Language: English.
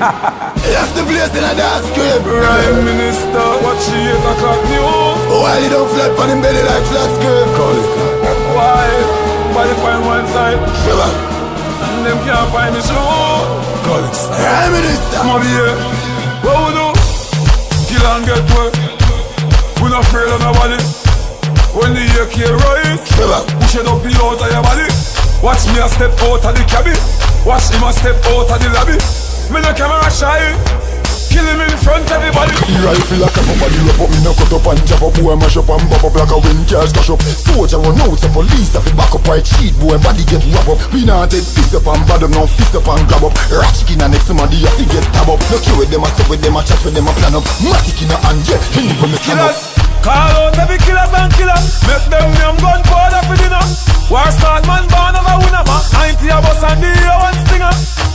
That's the place in a dark script. Prime Minister, watch the 8 o'clock news. While he don't flat on him belly like flat skirt. Call it. Why? Body find one side. Shiver. And them can't find the shoe. Call it. Prime Minister. Money here. What we do? Kill and get work. We not afraid of nobody. When the AK rise, push it up out of your body. Watch me a step out of the cabin. Watch him a step out of the lobby. Me no camera shy. Kill him in front of everybody. The rifle like a body rub up. Me no cut up and jab up. Boy mash up and bop up like a wind cars cash up. Soldier run out, the police have it back up. Right sheet, boy body get wrap up. We not take fist up and bad up. Now fist up and grab up. Ratchet in the next somebody have to get tab up. No care with them, I stop with them, I chat with them, I plan up. Matic in the hand, yeah, in the me stand up. Call out every killers and killer. Make them name gun powder for dinner. War start man born of a winner. Man 90 a bus and the one stinger.